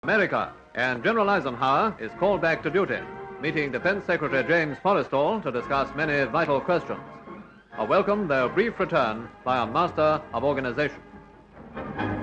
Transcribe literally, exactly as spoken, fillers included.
America, and General Eisenhower is called back to duty, meeting Defense Secretary James Forrestal to discuss many vital questions. A welcome their brief return by a master of organization.